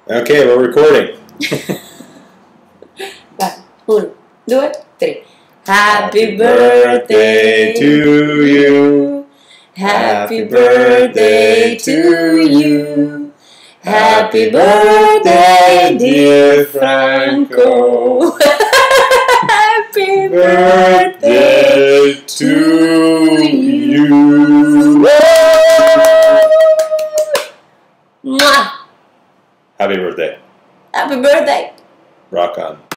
Okay, we're recording. 1, 2, 3. Happy birthday to you. Happy birthday to you. Happy birthday, dear Franco. Happy birthday to you. Mwah! Happy birthday. Happy birthday. Rock on.